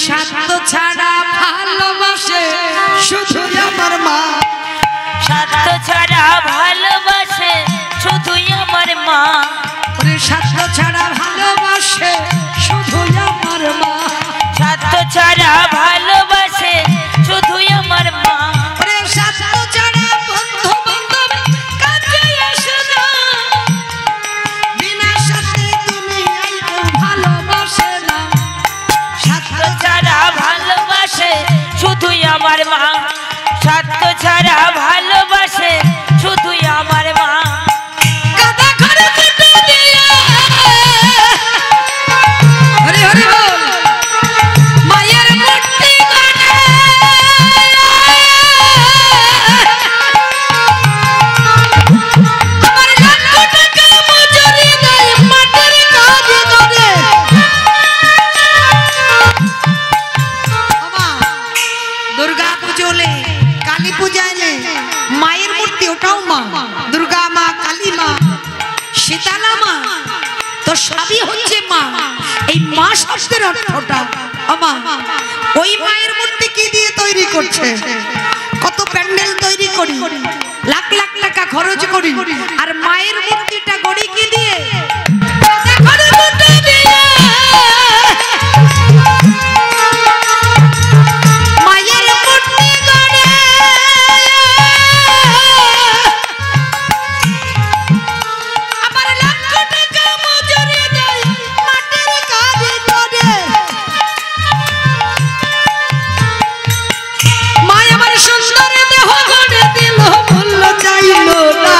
স্বার্থ ছাড়া ভালোবাসে শুধু আমার মা স্বার্থ ছাড়া ভালোবাসে শুধুই আমার মা স্বার্থ ছাড়া ভালোবাসে শুধু আমার মা স্বার্থ ছাড়া ভালোবাসে শুধুই আমার মা স্বার্থ ছাড়া বন্ধু বান্ধব কাছে আসে না বিনা স্বার্থে দুনিয়ায় কেউ ভালোবাসে না স্বার্থ ছাড়া ভালোবাসে শুধুই আমার মা স্বার্থ ছাড়া ভালোবাসে শুধুই আমার মা কাদা ঘরে কেটে দিয়ে হরি হরি বল মায়ের মূর্তি গড়ে আমার লক্ষ টাকা মজুরি দেয় মাটির কাজ করে বাবা দুর্গা পুজোলে কালী পূজায় মায়ের মূর্তি ওটাও মা দুর্গা মা কালী মা শীতলা মা তো সবই হচ্ছে মা এই মা শব্দের অর্থটা আমা ওই মায়ের মূর্তি কি দিয়ে তৈরি করছে কত প্যান্ডেল তৈরি করি লাখ লাখ টাকা খরচ করি আর মায়ের মূর্তিটা গড়ি কি দিয়ে মায়ের মূর্তি গড়ে আমার লক্ষ টাকা মজুরি দেয় মাটির কাজ করে মা আমার সুন্দর দেহ গড়ে দিল মূল্য চাইল না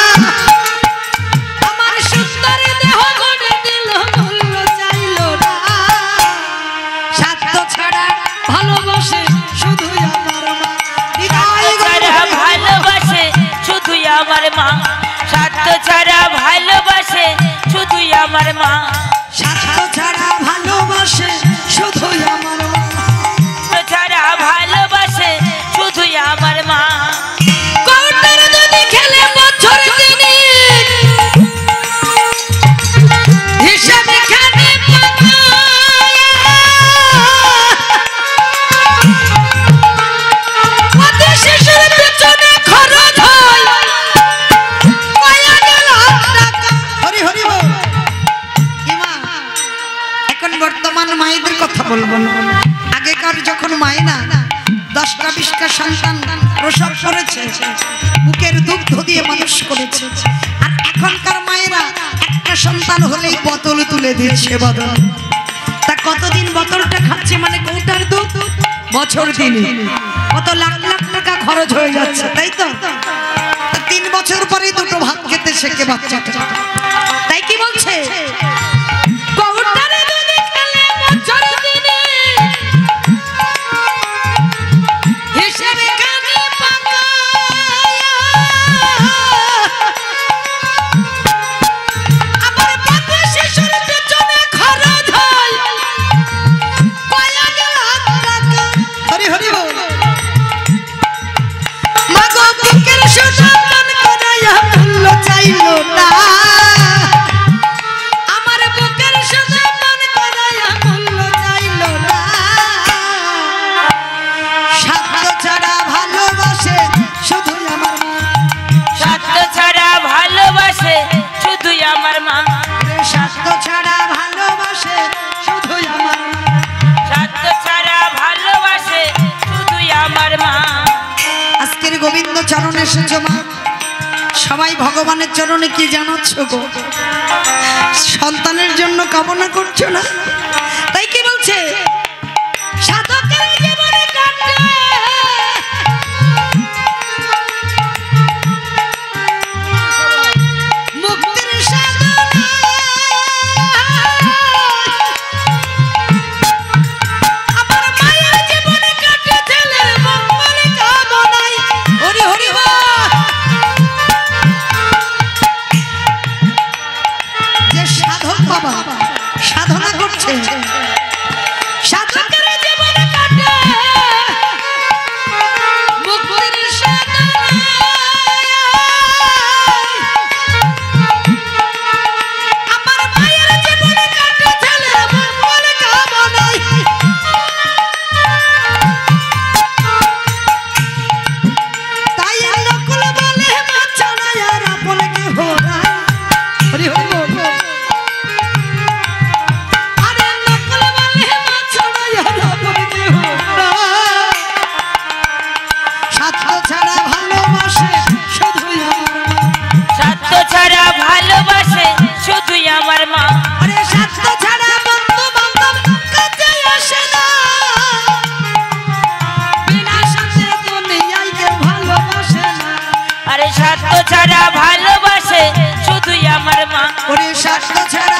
আমার সুন্দর দেহ গড়ে দিল মূল্য চাইল না স্বার্থ ছাড়া ভালোবাসে শুধু আমার মা ছাড়া ভালোবাসে শুধুই আমার মা স্বার্থ ছাড়া ভালোবাসে শুধুই আমার মা স্বার্থ ছাড়া ভালোবাসে শুধু আমার মা ছাড়া ভালোবাসে শুধুই আমার মা কৌটার যদি খেলে বছর দিনে হিসাবে খানে পাকা শিশুর পেছনে খরচ হয় কয়া গেল টাকা হরি হরি বল ইমা এখন বর্তমান মায়েদের কথা বলবো না আগেকার যখন মায় না 10টা 20টা সন্তান প্রসব করেছে বুকের দুগ্ধ দিয়ে মানুষ করেছে আর এখনকার মায়েরা একটা সন্তান হলেই বোতল তুলে দিচ্ছে বদল তা কতদিন বোতলটা খাচ্ছে মানে কৌটার দুধ বছর দিনে কত লাখ লাখ টাকা খরচ হয়ে যাচ্ছে তাই তো 3 বছর পরে দুটো ভাত খেতে শেখে বাচ্চাটা তাই কি বলছে কৌটারে দুধ খেলে বছর দিনে হিসেবে খানে পাকা আমার পাতে শিশুর পেছনে খরচ হয় কয়া গেল টাকা হরি হরি বল মাগো বুকের সুসন্তান করাইয়া মূল্য চাইল না আমার বুকের সুসন্তান করাইয়া মূল্য চাইল না স্বার্থ ছাড়া ভালোবাসে শুধু আমার মা স্বার্থ ছাড়া ভালোবাসে শুধুই আমার মা স্বার্থ ছাড়া ভালোবাসে শুধু আমার মা স্বার্থ ছাড়া ভালোবাসে শুধুই আমার মা আজকের গোবিন্দ চরণে এসেছো মা সবাই ভগবানের চরণে কি জানাচ্ছ গো সন্তানের জন্য কামনা করছো না তাই কি বলছে সাধকের জীবনে কাটে মুক্তির সাধনা আমার মায়ের জীবনে কাটে ছেলের মঙ্গল কামনায় হরি হরি যে সাধক বাবা সাধনা করছে সাধকের জীবনে কাটে মুক্তির সাধনা আমার মায়ের জীবনে কাটে ছেলের মঙ্গল কামনায় ওরে স্বার্থ ছাড়া